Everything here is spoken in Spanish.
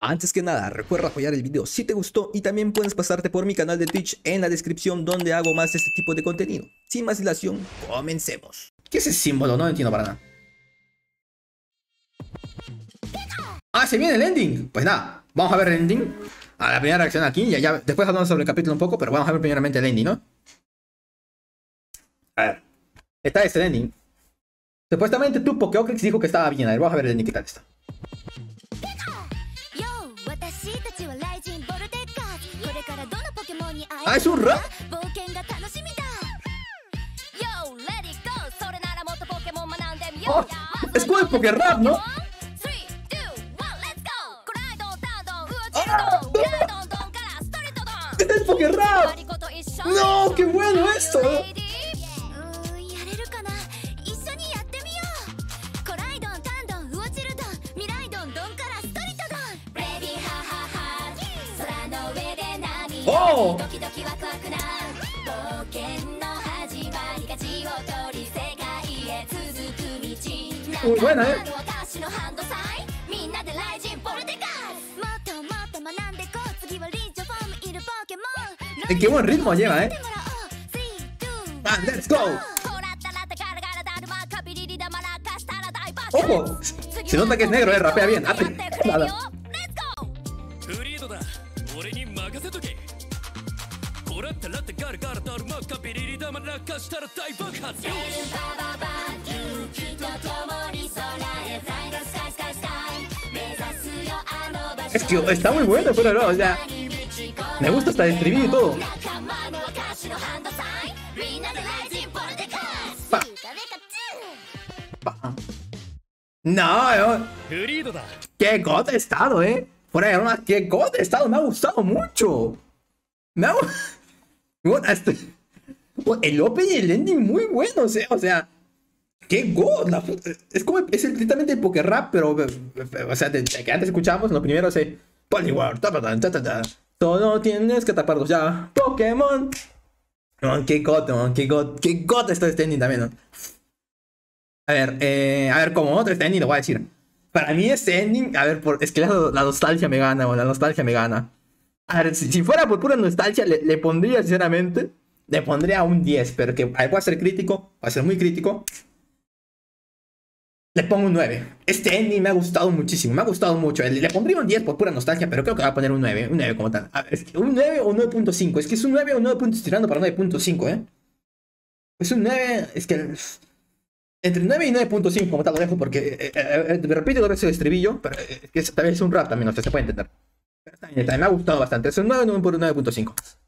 Antes que nada, recuerda apoyar el video si te gustó y también puedes pasarte por mi canal de Twitch en la descripción donde hago más este tipo de contenido. Sin más dilación, comencemos. ¿Qué es ese símbolo? No entiendo para nada. Ah, se viene el ending. Pues nada, vamos a ver el ending. A la primera reacción aquí, ya después hablamos sobre el capítulo un poco, pero vamos a ver primeramente el ending, ¿no? A ver, está este ending. Supuestamente tu Pokéocrix dijo que estaba bien. A ver, vamos a ver el ending, ¿qué tal está? Ah, es un rap. Oh, es como el Pokérap, ¿no? ¡Es el Pokérap! ¡No! ¡Qué bueno esto! ¡Oh! Muy buena, ¿eh? ¡Qué buen ritmo lleva, eh! ¡Ah, let's go! ¡Ojo! Se nota que es negro, rapea bien. Nada. Es que está muy bueno, pero no, o sea, me gusta hasta el estribillo y todo. No, qué god he estado, fuera de broma, qué god he estado, me ha gustado mucho. El open y el ending muy buenos, o sea, qué god, es como, es literalmente el Pokérap, pero, o sea, que antes escuchábamos, lo primero es Poliwhirl, todo tienes que taparlos ya, Pokémon. Qué god está este ending también, ¿no? A ver, como otro este ending lo voy a decir. Para mí este ending, a ver, es que la nostalgia me gana, la nostalgia me gana. A ver, si fuera por pura nostalgia, le pondría, sinceramente, le pondría un 10, pero que voy a ser crítico, voy a ser muy crítico. Le pongo un 9. Este ending me ha gustado muchísimo, me ha gustado mucho. Le pondría un 10 por pura nostalgia, pero creo que voy a poner un 9 como tal. Es que un 9 o 9.5, es que es un 9 o 9. Tirando para 9.5, Es un 9, es que... Entre 9 y 9.5 como tal lo dejo porque, me repito dos veces el estribillo, pero es que tal vez es un rap también, o sea, se puede entender. Pero está bien, me ha gustado bastante, es un 9 por 9.5.